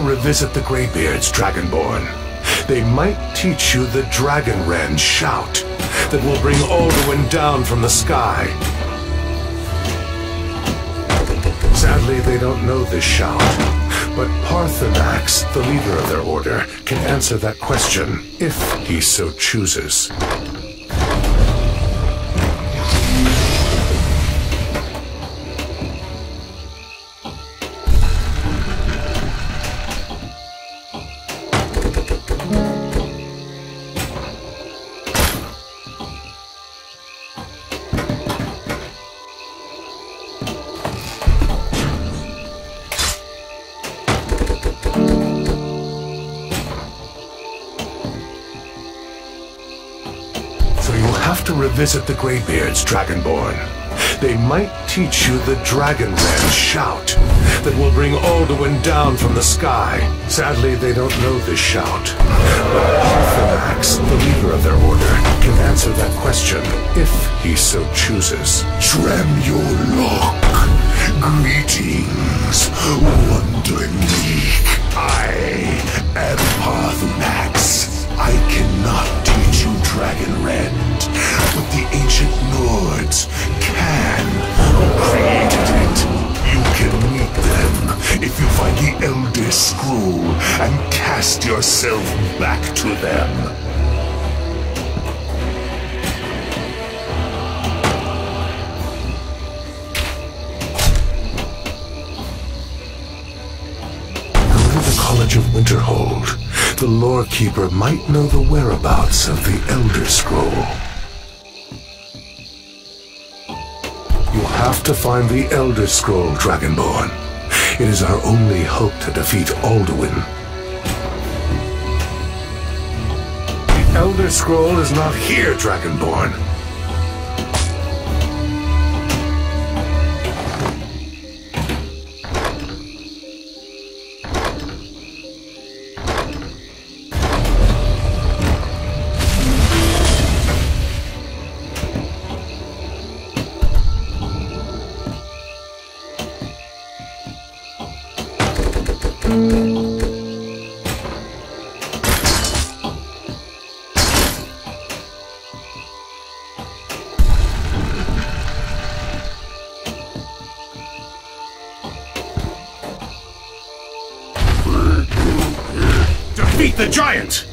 revisit the Greybeards, Dragonborn. They might teach you the Dragon Rend shout that will bring Alduin down from the sky. Sadly, they don't know this shout, but Paarthurnax, the leader of their order, can answer that question if he so chooses. To revisit the Greybeards, Dragonborn. They might teach you the Dragon Rend shout that will bring Alduin down from the sky. Sadly, they don't know this shout, but Paarthurnax, the leader of their order, can answer that question if he so chooses. Tremulok, greetings, wandering meek. I am Paarthurnax. I cannot teach you Dragon Rend, but the ancient Nords can, who created it. You can meet them if you find the Elder Scroll and cast yourself back to them. Go to the College of Winterhold. The Lore Keeper might know the whereabouts of the Elder Scroll. You have to find the Elder Scroll, Dragonborn. It is our only hope to defeat Alduin. The Elder Scroll is not here, Dragonborn. Defeat the giant!